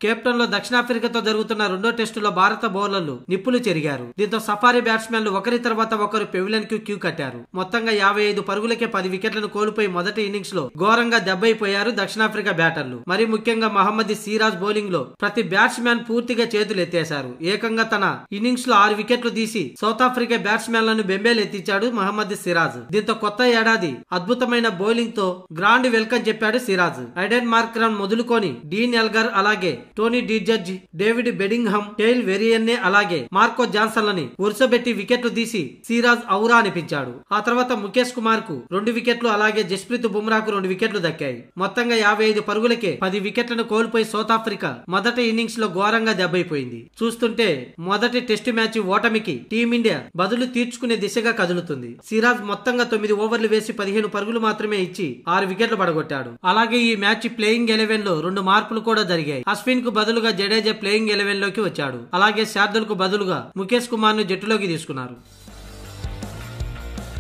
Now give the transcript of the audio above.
Cape Town లో దక్షిణాఫ్రికాతో జరుగుతున్న రెండో టెస్టులో భారత బౌలర్లు నిప్పులు చెరిగారు. దీంతో సఫారీ బ్యాట్స్మెన్లు ఒకరి తర్వాత ఒకరు పెవిలియన్ కు క్యూ కట్టారు. మొత్తంగా 55 పరుగులకే 10 వికెట్లను కోల్పోయి మొదటి ఇన్నింగ్స్ లో ఘోరంగా దెబ్బైపోయారు దక్షిణాఫ్రికా బ్యాటర్లు. మరి ముఖ్యంగా మహమ్మద్ సిరాజ్ బౌలింగ్ లో ప్రతి బ్యాట్స్మెన్ పూర్తిగా చేతులు ఎత్తేశారు. ఏకంగా తన ఇన్నింగ్స్ లో 6 వికెట్లు తీసి సౌత్ ఆఫ్రికా బ్యాట్స్మెన్లను బెంబేలెత్తించాడు మహమ్మద్ సిరాజ్. దీంతో కొత్త ఏడాది అద్భుతమైన బౌలింగ్ తో గ్రాండ్ వెల్కమ్ చెప్పాడు సిరాజ్. ఐడెన్ మార్క్రమ్ మొదలుకొని డీన్ ఎల్గర్, అలాగే Tony de Zorzi, David Bedingham, Tyl Verreynne, అలాగే మార్కో జాన్సన్ లని వరుసబెట్టి వికెట్లు తీసి సిరాజ్ ఔరా అనిపించాడు. ఆ తర్వాత ముఖేష్ కుమార్ కు 2 వికెట్లు, అలాగే జస్ప్రీత్ బుమ్రాకు 2 వికెట్లు దక్కాయి. మొత్తంగా 55 పరుగులకే 10 వికెట్లను కోల్పోయి సౌత్ ఆఫ్రికా మొదటి ఇన్నింగ్స్ లో ఘోరంగా దెబ్బైపోయింది. చూస్తుంటే మొదటి టెస్టు మ్యాచ్ ఓటమికి టీమిండియా బదులు తీర్చుకునే దిశగా కదులుతుంది. సిరాజ్ మొత్తంగా 9 ఓవర్లు వేసి 15 పరుగులు మాత్రమే ఇచ్చి 6 వికెట్లు పడగొట్టాడు. అలాగే ఈ మ్యాచ్ ప్లేయింగ్ 11 లో 2 మార్పులు కూడా జరిగాయి. అశ్విన్ కు బదులుగా జడేజా ప్లేయింగ్ 11 లోకి వచ్చాడు. అలాగే శార్దుల్ కు బదులుగా ముఖేష్ కుమార్ ను జట్టులోకి తీసుకున్నారు.